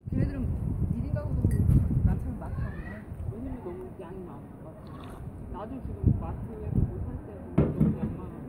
걔네들은 1인 가구도 나처럼 많다고. 왜냐면 너무 양이 많아. 나도 지금 마트에서 뭐 살 때 너무 양 많아서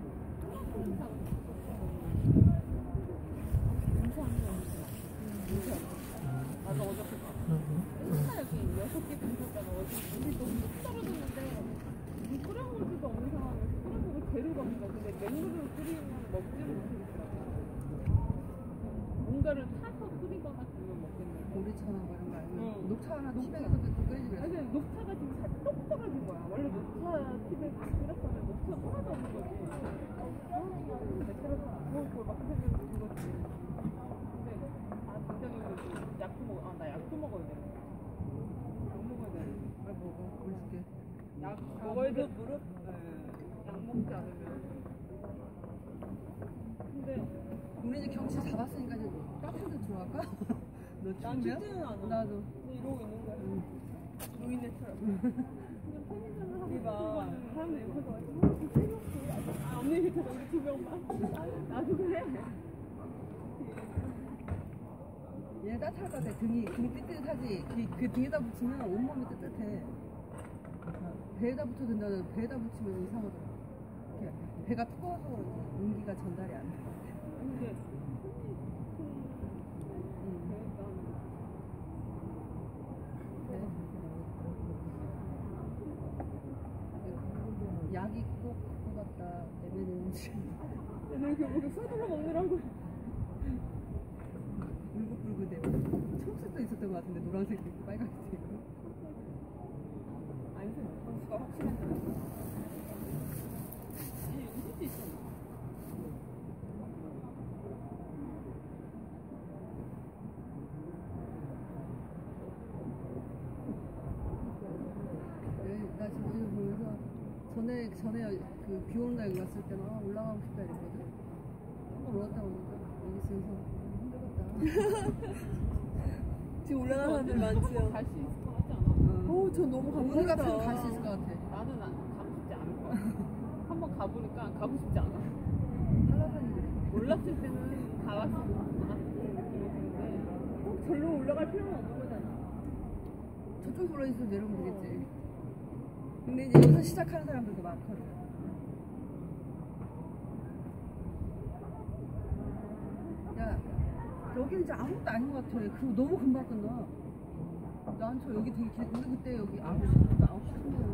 나도 어저께 맨날 여기 6개 분석가가 어제 물이 너무 뚝 떨어졌는데 물 끓여먹을 수도 없는 상황에서 끓여먹을 재료가 없는 거야. 근데 맹물을 끓이면 먹지를 못하겠더라고. 뭔가를 타서 끓이거나 그러면 먹겠네. 보리차나 뭐 이런 거 아니면 응. 녹차 하나 티백에서 끓이지 그랬어. 아니 녹차가 지금 살짝 똑 떨어진 거야. 원래 녹차 티백 끓였으면 녹차가 하나도 없는 거지. 맥주를 그걸 막 생각해서 그거지. 근데 굉장히 약도 먹어. 나 약도 먹어야 돼. 약 먹어야 돼. 빨리 먹어. 보여줄게. 약 먹어야 돼. 무릎? 네. 약 먹지 않으면. 근데 우리 이제 경치 잡았으니까 이제 카페도 들어갈까? 너 난 추우면? 춥지는 않아. 나도. 근데 이러고 있는 거야. 노인네처럼. 그냥 편의점을 하고 싶은 사람들 옆에서 와서 언니 밑에서 우리 2명만. 나도 그래. 얘 따뜻할 것 같아. 등이 뜨뜻하지. 그 등에다 붙이면 온몸이 뜨뜻해. 배에다 붙여도 된다는데 배에다 붙이면 이상하더라. 이렇게 배가 뜨거워서 그런지 온기가 전달이 안 돼. 근데 약이 꼭 그거 같다. 애매는지. 얘는 결국에 술을 먹느라고. 울긋불긋해. 초록색도 있었던 것 같은데 노란색도 있고 빨간색도 있고. 아니 선수가 확실한 줄 알았어. 아니 웃을 수 있잖아. 나 지금 이거 보면서 전에 그 비 오는 날 여기 왔을 때는 올라가고 싶다 이랬거든. 한번 올랐다 오니까 여기 있어서 힘들었다. 지금 올라가는 사람들 많지요. 갈 수 있을 것 같지 않아? 오, 전 너무 우리 같으면 감사하다. 갈 수 있을 것 같아. 나는 가고 싶지 않을 것 같아. 한번 가보니까 가고 싶지 않아. 한라산이 그래. 올랐을 때는 가봤으면 느낌이 드는데 꼭 절로 올라갈 필요는 없는 거잖아. 저쪽에서 올라있어 내려오면 되겠지. 근데 이제 여기서 시작하는 사람들도 많거든. 야, 여기는 이제 아무것도 아닌 것 같아. 그리고 너무 금방 끝나. 난 저 여기 되게 우리 그때 여기 9시부터 9시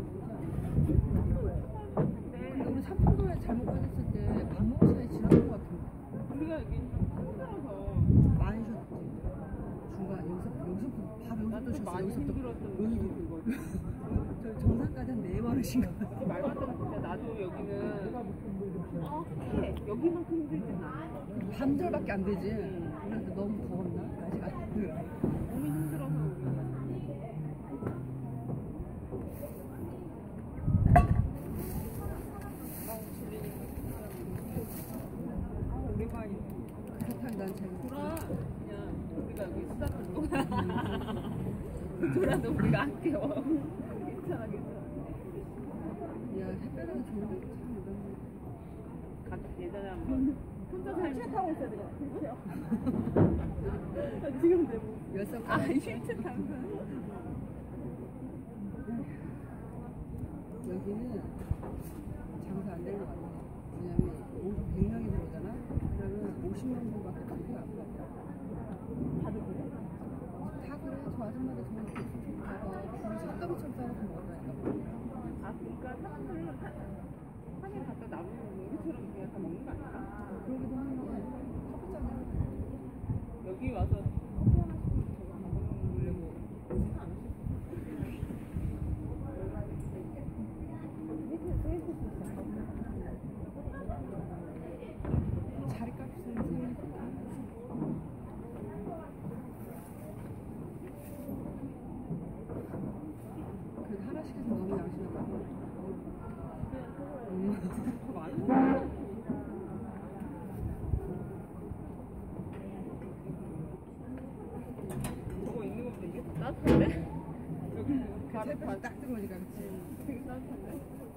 근데 우리 삼풍도에 잘못 빠졌을 때 밥 먹을 시간이 지났던 것 같은데. 우리가 여기 좀 힘들어서 많이 쉬었지. 중간 여기서 바로 난 여기서 좀 또 많이 쉬었어. 힘들었던 느낌이 들거든. 저 정상까지 한 4번을 쉰 것 같아. 말 맞다가 진짜 나도 여기는 해. 여기만큼 힘들진 않아. 밤들밖에 안 되지. 그래서 너무 더웠나? 날씨가 몸이 힘들어서 우리가 오랜만이네. 그렇다면 난 재밌어. 돌아 그냥 우리가 여기 수다 떨고 돌아도 우리가 안 깨워. 괜찮아 괜찮아. 야, 햇볕은 좋은데 참 각 예전에 한번 혼자 휠체어 타고 있어야 되잖아. 휠체어. 지금 내 뭐. 몇 살? 아 휠체어 타면서. 여기는 장사 안 될 것 같아. 왜냐면 100명이 들어오잖아? 그러면 50명 정도밖에 안 돼. 다들 그래? 다 그래. 저 아줌마도 저렇게 가봐. 줄을 삭감처럼 싸놓고 먹었다니까. 아 그러니까 사람들은 한에 갖다 남으면 우리처럼 그냥 다 먹는 거 아닐까? 그러기도 하는데 커피잔을 여기 와서 커피 하나 시키면 저거 다 먹으려고 오지는 않으실 자리값을 생각해. 그래도 하나 시켜서 너무 양심하다. 더 많은 거 저거 있는 것보다 이게 더 따뜻한데? 여기 바로 햇볕이 딱 들어오니까 그치? 되게 따뜻한데?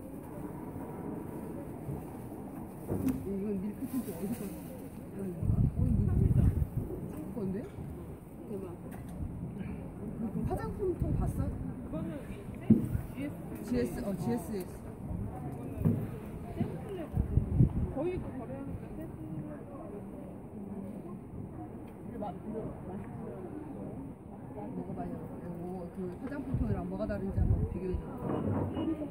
이건 밀크티인지 어디서 이런 건가? 이거 편의점 중국 건데? 대박 화장품통 봤어? 그거는 GS GS 샘플레 거의 그 거래하는 게 샘플레 먹어봐요. 그 화장품통이랑 뭐가 다른지 한번 비교해줘.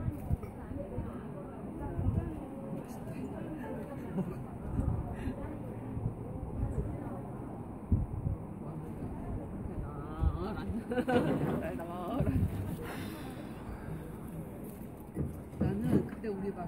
나는 그때 우리 막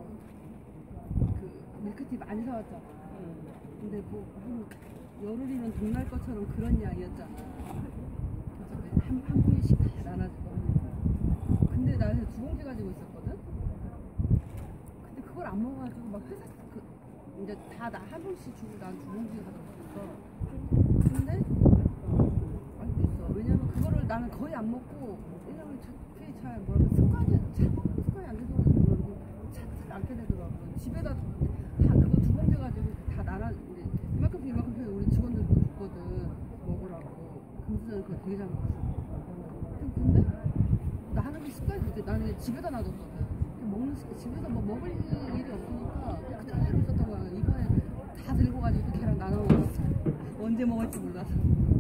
그 밀크티 많이 사왔잖아. 근데 뭐 열흘이면 동날 것처럼 그런 양이었잖아. 그래서 한 봉지씩 다 나눠주거든. 근데 나는 2봉지 가지고 있었거든. 근데 그걸 안 먹어가지고 막 회사 이제 다 나 한 봉씩 주고 난 2봉지 가지고 있었어. 근데 알고 있어. 왜냐면 그거를 나는 거의 안 먹고, 왜냐면 그게 잘 뭐랄까 습관이 안 돼서 그런지 찾지 않게 되더라고. 집에다 다 그거 2봉지 가지고 다 나눠 이제 이만큼 우리 직원들도 줬거든 먹으라고. 금수저는 그거 되게 잘 먹었어. 근데 나는 그 습관이 있지. 나는 집에다 놔뒀거든. 집에서 뭐 먹을 일이 없으니까 그대로 있었던 거야. 이번에 다 들고 가지고 또 걔랑 나눠 먹었어. 언제 먹을지 몰라서.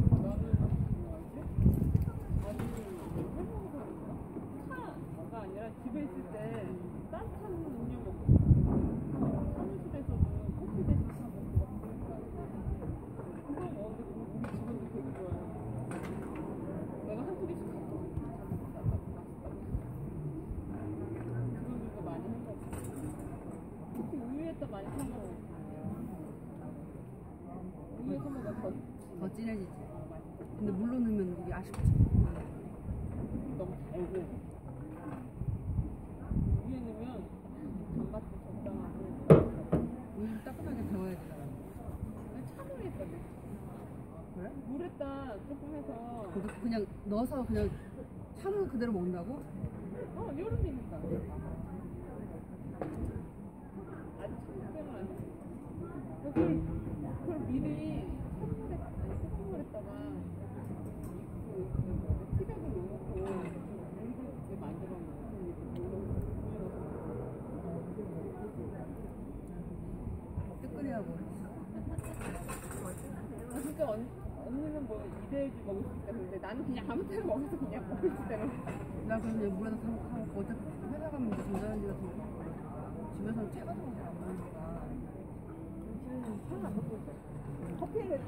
차가 아니라 집에 있을 때 따뜻한 음료 먹고 사무실에서도 커피 대신 사 먹고 그거 먹는데 우리 직원들 되게 좋아해. 내가 한 소리씩 갖고 그거 많이 한거 같아. 특히 우유에다 많이 사 먹어. 우유에 사 먹으면 더 진해지지. 근데 물로 넣으면 이게 아쉽지. 너무 달고 위에 넣으면 단맛도 적당하고 우유를 따끈하게 데워야 되잖아. 찬물에 했다 그래? 물에다 조금 해서 그냥 넣어서 그냥 찬우 그대로 먹는다고? 여름이니까 아직 찬물은 안 돼. 그걸 미리 찬물에다가 티백을 넣어놓고 물을 만들어 뜨끈해하고. 진짜 언니는 뭐 이대지 먹을 수 있다 근데 나는 그냥 아무 때나 먹어서 그냥 먹을 수 있다는 나 그럼 그냥 물에다 타먹고 어차피 회사 가면 이제 전자레인지 같은 거 집에서는 차가운 거 잘 안 먹으니까. 지금 차는 안 먹고 있어 커피를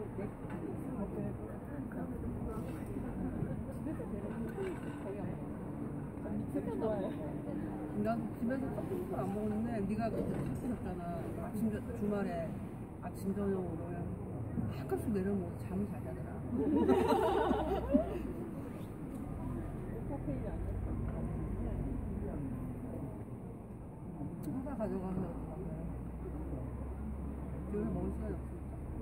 집에서 거의 안 먹어 진짜 좋아해 난 집에서 커피를 안 먹었는데 네가 그때 커피였잖아. 주말에 아침 저녁으로 한컵씩 내려 먹어서 잠을 잘 자더라. 카페인이 안 돼. 회사 가져가서 집에서 먹을 시간이 없으니까.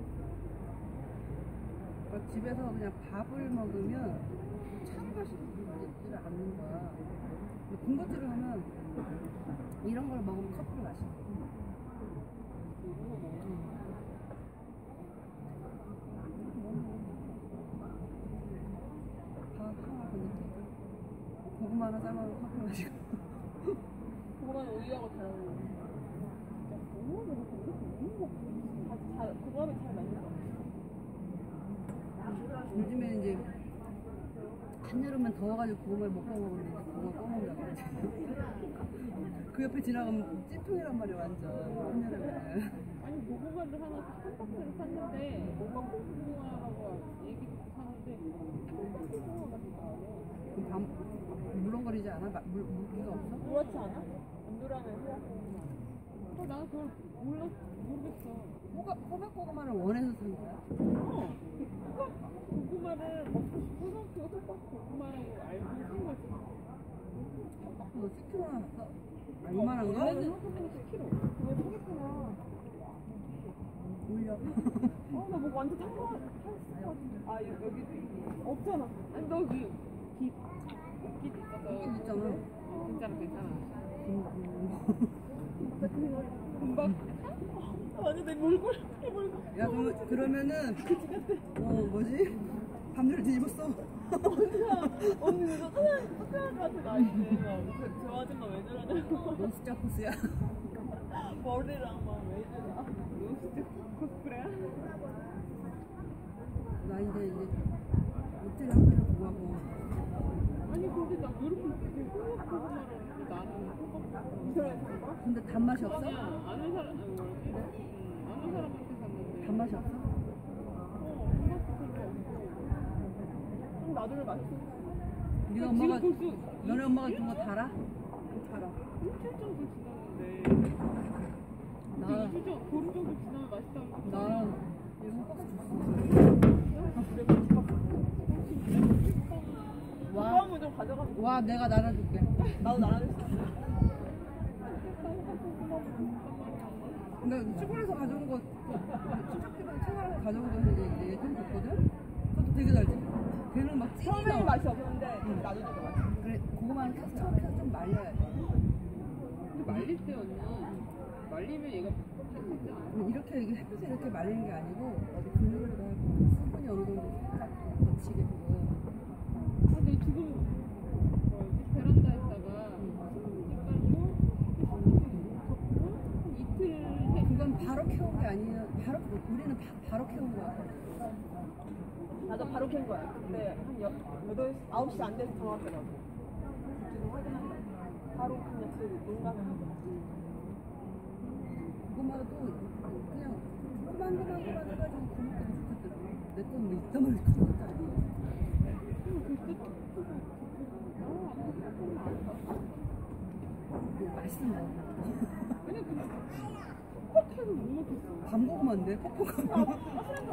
그러니까 집에서 그냥 밥을 먹으면 차 맛이 나지를 않는 거야. 군것질을 하면 이런 걸 먹으면 커피를 마셔. 고구마 하나 삶아서 커피 마시고. 그거만 우유하고 잘 어울려. 고구마 먹을 때 이렇게 먹는 거 같아. 그거를 잘 만든 거 같아. 요즘에 이제 한여름엔 더워가지고 고구마를 못 구워 먹는데 이제 고구마 구워 먹는다고 그러지. 그 옆에 지나가면 찜통이란 말이야 완전 한여름에. 아니 고구마를 하나 한 박스를 샀는데 고구마라고 얘기도 하는데 고구마가 그럼 물렁거리지 않아? 물기가 없어? 그렇지 않아? 안도라면서? 나는 그걸 모르겠어. 호박 고구마를 원해서 산 거야? 고구마를 먹고 싶어서 그 호박 고구마라고 알고 산 거지. 너 10kg 하나 샀어? 아, 이만한 거? 원래는 10kg. 그거 사겠구나. 올려. 나 뭐 완전 탔어. 아, 여기 없잖아. 아니, 너 빛 있어서. 있잖아. 괜찮아. 음. 금방. 완전 내 몰골. 야, 그러면은 뭐지? 밤새를 뒤집었어. 언니 그거 소피아한테 나있지. 저 아줌마 왜 저러냐고. 너 숫자 코스야. 머리랑 막왜 저러. 너 진짜 코스프레야? 나 이제 호텔 한 개를 구하고. 아니 근데 나 왜 이렇게 생각하고 말하는데 나는 저래. 근데 단맛이 없어? 아니야 아는 사람 아니 뭐지? 아는 사람한테 샀는데. 단맛이 없어? 그럼 나도를 맛있어. 네가 엄마가 너네 엄마가 준 거 달아? 달아. 일주일 정도 지났는데. 나 2주 정도, 보름 정도 지나면 맛있다는 거. 나 일곱 박스 줬어. 그거 좀 가져가면 와 내가 나눠줄게. 나도 나눠줄 수 있어. 근데 시골에서 가져온 거 친척집에서 생활해서 가져온 거 이제 예전 줬거든? 그것도 되게 달지? 걔는 막 찐이 처음에는 나와. 맛이 없는데 나중에 더 맛있어. 그래 고구마는 켜서 처음 켜서 좀 말려야 돼. 근데 말릴 때 언니 말리면 얘가 퍽퍽해지지 않아? 이렇게 이게 햇빛에 이렇게 말리는 게 아니고 어디 그늘에다 수분이 어느 정도 살짝 거치게 그거. 아, 근데 지금 뭐지 베란다에다가 수분지 깔고 덮고 이틀 해. 그건 바로 캐온 게 아니에요. 바로 우리는 바로 캐온 거야. 나도 바로 캔 거야. 근데 한 8시, 9시 안 돼서 더 왔더라고. 바로 그냥 눈 감으면 고구마도 그냥 그만 해가지고 고맙게도 좋겠더라고. 내 건 뭐 이따 말이 컸잖아. 맛있는 거. 아니 근데 퍽퍽해서 못 먹겠어. 밤고구마인데 퍽퍽한 거.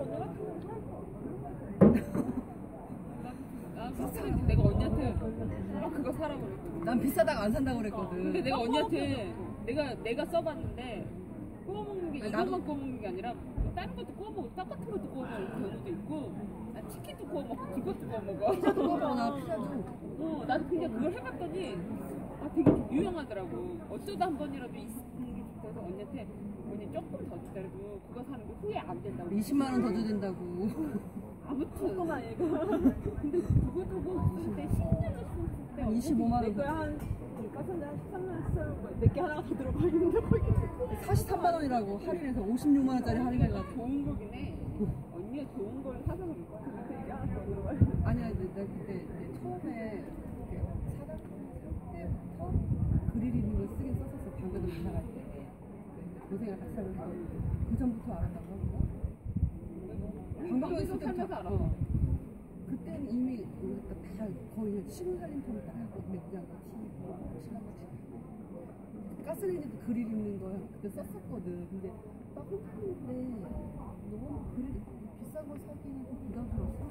난 비싸게 내가 언니한테 그거 사라고 그랬거든. 난 비싸다고 안 산다고 그랬거든. 근데 내가 언니한테 내가 써봤는데 구워 먹는 게 아니, 이것만 구워 먹는 게 아니라 다른 것도 구워 먹고 떡 같은 것도 구워 먹는 경우도 있고 나 치킨도 구워 먹고 그것도 구워 먹어. 피자도 먹어 나 피자도. 나도 그냥 그걸 해봤더니 되게 유용하더라고. 어쩌다 한 번이라도 있는 게 좋다서 언니한테 언니 조금 더 기다려도 그거 사는 거 후회 안 된다고. 20만 원 더 줘야 된다고. 아무튼 조그만 얘가. 근데 그거 두고 쓸 때 10년을 쓸 때 25만 원. 내 거야 한 까선데 한 13년 쓰는 거야. 내게 하나가 더 들어가 있는데 거기 43만 원이라고 할인해서 56만 원짜리 할인해가지고. 좋은 거긴 해. 언니가 좋은 걸 사서 그럴 거야. 근데 내게 하나 더 들어가 있어. 아니야, 내가 그때 이제 처음에 이렇게 사다 때부터 그릴 있는 걸 쓰긴 썼었어. 방배동 이사 갈 때. 고생을 같이 하면서 그 전부터 알았다고 하고. 방배동에 있을 때부터 살면서 알아. 그때는 이미 우리가 다 거의 그냥 시골 살림통을 딱 하고 냉장고 튀고 시간 가스레인지도 그릴 있는 거 그때 썼었거든. 근데 막 훑었는데 너무 그릴 비싼 걸 사기는 좀 부담스러웠어.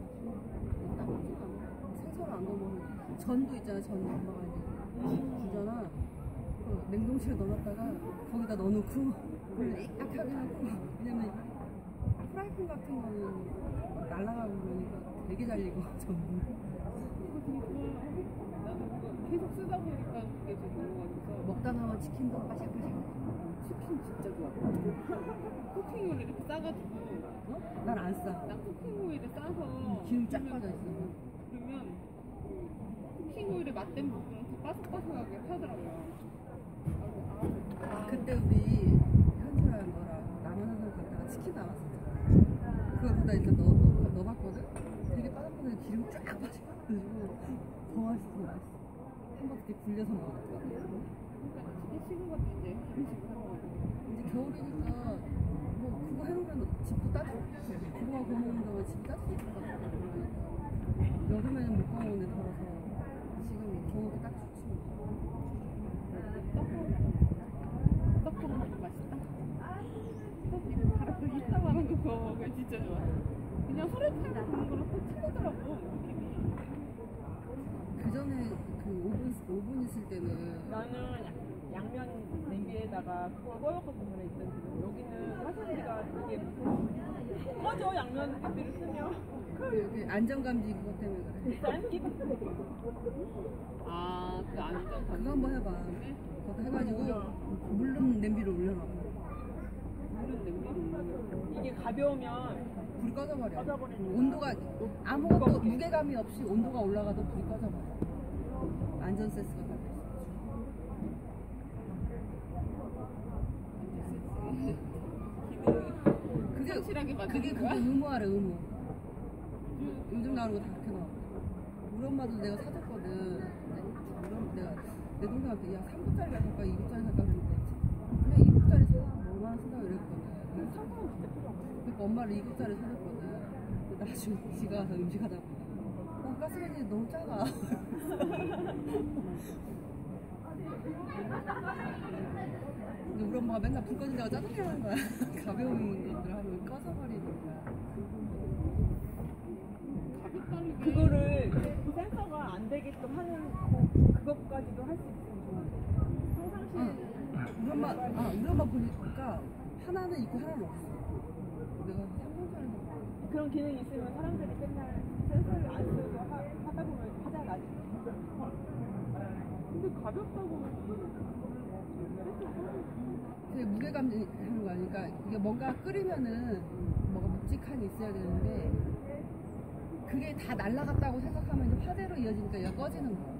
생선을 안 넣으면 전도 있잖아. 전 엄마가 이제 주잖아. 그 냉동실에 넣어놨다가 거기다 넣어놓고 그걸 약하게 하고. 왜냐면 프라이팬 같은 거는 날아가고 그러니까 되게 잘 익어. 전부. 그거 되게 좋아. 나도 그거 계속 쓰다 보니까 그게 더 좋은 것 같아서. 먹다 남은 치킨도 바삭바삭. 치킨 진짜 좋아. 쿠킹 오일 이렇게 싸가지고. 어? 난 안 싸. 난 쿠킹 오일에 싸서. 기름 쫙 빠져 있어. 그러면 쿠킹 오일에 맛된 부분은 더 바삭바삭하게 하더라고요. 그때 우리 현수랑 너랑 남한산을 갔다가 치킨 나왔었잖아. 그걸 거기다 일단 넣어봤거든? 되게 바삭바삭해. 기름 쫙 빠져가지고 더 맛있어. 한 바퀴 굴려서 먹었어. 그러니까 치킨 식은 것도 이제 기름식으로 하는 거죠. 이제 겨울이니까 뭐 그거 해놓으면 집도 따뜻해. 그거 구워 먹는 동안 집 따뜻해. 여름에는 못 구워 먹는데 더워서 지금 겨울이 딱 좋지. 떡국 먹으면 맛있다. 떡국은 바로 그 이따 말한 거 구워 먹으면 진짜 좋아. 그냥 후라이팬에 구는 거랑 또 틀리더라고 느낌이. 그 전에 그 오븐 있을 때는 나는 양면 냄비에다가 그걸 꺼놓고 그래 있던 지금 여기는 화산지가 이게 무슨 꺼져 양면 냄비를 쓰면 그 안전감지 그것 때문에 그래. 쌀기 그 안전 그거 한번 해봐. 그것도 해가지고 물른 냄비로 올려놔. 끓는 냄비. 이게 가벼우면 불이 꺼져버려. 꺼져버리는 온도가 아무것도 무게감이 없이 온도가 올라가도 불이 꺼져버려. 안전 센스가 다 돼. 그게 확실하게 그게 만드는 그거 거야? 의무하래 의무. 요즘 나오는 거 다 그렇게 나와. 우리 엄마도 내가 사줬거든. 내가 내 동생한테 야 3분짜리 살까 2분짜리 살까 그랬는데 그냥 2분짜리 사. 얼마나 쓴다고 이랬거든. 그러니까 엄마를 2분짜리 사줬거든. 근데 나중에 지가 가서 음식하다 보니까 가스레인지 너무 작아. 근데 우리 엄마가 맨날 불 꺼진다고 짜증나는 거야. 가벼운 것들 하면 꺼져버리니까. 그거를 센서가 안 되게끔 하는 그것까지도 할 수 있으면 좋은데. 평상시에 우리 엄마 보니까 하나는 있고 하나는 없어. 내가 3분짜리 그런 기능이 있으면 사람들이 맨날 센서를 안 쓰고 하다 보면 화장 나지. 근데 가볍다고. 되게 무게감 하는 거 아니까 이게 뭔가 끓이면은 뭐가 묵직함이 있어야 되는데 그게 다 날아갔다고 생각하면 이제 화재로 이어지니까 얘가 꺼지는 거야.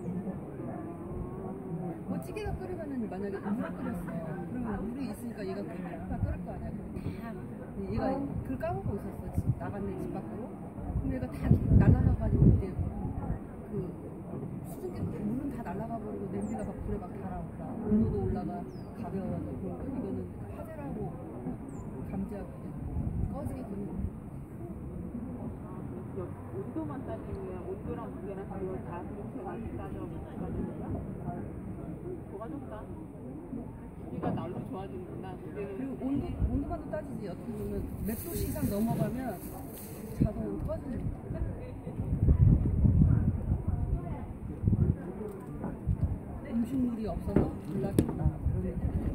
뭐 찌개가 끓이면은 만약에 물을 끓였어. 그러면 물이 있으니까 얘가 다 끓을 거 아니야. 근데 얘가 그걸 까먹고 있었어. 나갔네 집 밖으로. 근데 얘가 다 날아가가지고 이제 그 수증기 물은 다 날아가 버리고 냄비가 막 불에 막 달아올라. 온도도 올라가 가벼워서 그런 거. 이거는 화재라고 감지하고 이제 꺼지게 되는 거야. 온도만 따지면 온도랑 무게랑 그걸 다 그렇게 많이 따지는 거야? 뭐가 좋다? 우리가 날로 좋아지는구나. 그리고 온도만도 따지지. 어떻게 보면 몇 도씨 이상 넘어가면 자동으로 꺼지는 거야. 음식물이 없어서 불나겠다. 그런 얘기.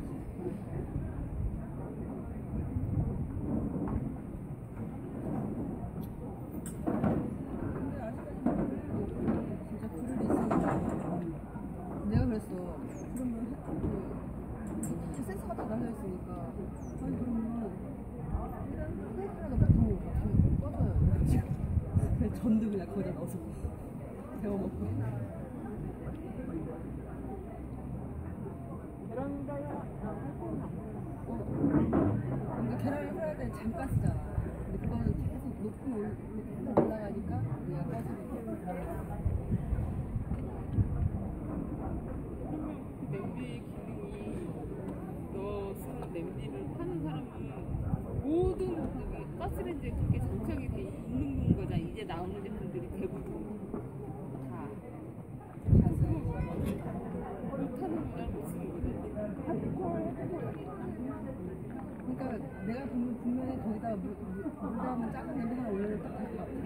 근데 아직까지 진짜 불을 있으니까 내가 그랬어. 그러면 그 센서가 다 달려있으니까 아니 그러면 테이프라도 붙으면 어떻게 꺼져요. 이래가지고 그냥 전도 그냥 거기다 넣어서 데워먹고. 베란다에 할 때는 그러니까 계란을 후라이팬에 잠깐 쓰잖아. 근데 그거는 계속 높은 계속 올라가니까 얘가 꺼지는 거야. 그러면 그 냄비 기능이 너 쓰는 냄비를 파는 사람은 모든 그 가스레인지에 그게 장착이 돼 있는 거잖아. 이제 나오는 제품들이 대부분 다 못하는 거랑 못 쓰는 거잖아. 그러니까 내가 보면 분명히 거기다 물 담은 작은 냄비 하나 올려도 딱 될 것 같아.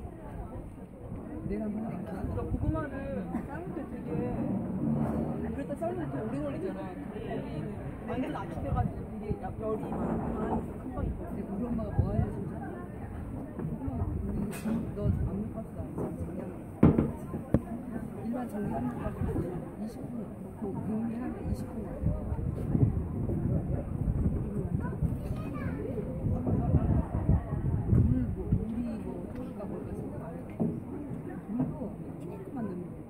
내가 한번 해볼게. 그러니까 고구마를 삶을 때 되게 그랬다 삶을 때 오래 걸리잖아. 여기는 완전 압축돼가지고 이게 열이 많이 금방 있거든. 근데 우리 엄마가 뭐 알려주지? 너 압력밥솥 알지? 일반 전기 압력밥솥은 20분 넣고 백미하면 20분 걸려. 물이 뭐 어떨까 뭘까 생각 안 해. 물도 조금만 넣으면 돼.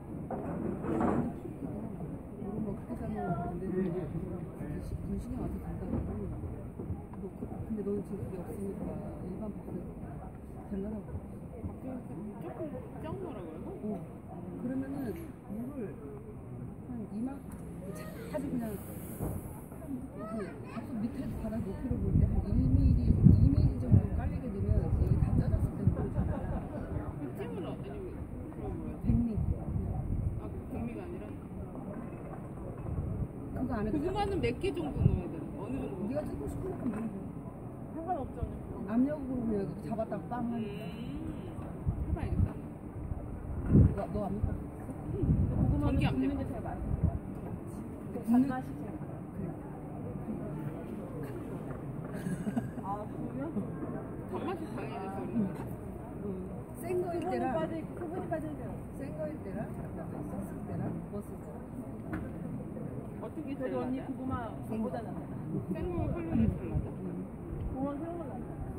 물은 뭐 그렇게 삶으면 되는데 분신이 와서 된다고 근데 너는 지금 그게 없으니까 일반 밥솥 될라나 봐. 조금 쩍 넣으라고요? 그러면은 물을 한 이만 아주 그냥 그 밥솥 밑에 바닥 높이로 볼 때 한 1mm, 2mm 정도 깔리게 되면 여기 다 짜졌을 때 그 찜은 아니면 그런 거야? 100mm. 아, 그 백미가 아니라? 그거 안에 고구마는 몇 개 정도 넣어야 돼? 어느 정도? 네가 찍고 싶은 만큼 넣으면 돼. 상관없죠. 압력으로 그냥 이렇게 잡았다가 빵 하니까. 해봐야겠다. 너 압력 밥 고구마는 전기 안 굽는 되고. 게 제일 맛있어. 그 굽는- 단맛이 제일 맛있어. 아, 그러면? 단맛이 강해져서 그런가? 센 거일 때랑 수분이 빠질 때랑. 센 거일 때랑 그다음에 썼을 때랑 구웠을 때랑 어떻게 그래도 언니 잘라져? 고구마 전보다 낫다. 생거 칼로리 잘 맞아? 정말 생각나.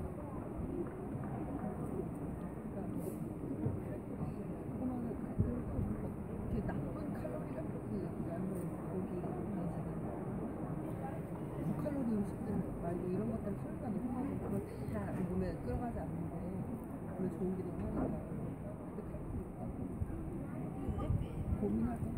그러면은 이렇게 나쁜 칼로리가 나는 고기, 고칼로리 음식들 말고 이런 것들은 칼로리가 높아서 그걸 다 몸에 끌어가지 않는데 몸에 좋은 게 너무 하니까 근데 칼로리 높다고 고민할 거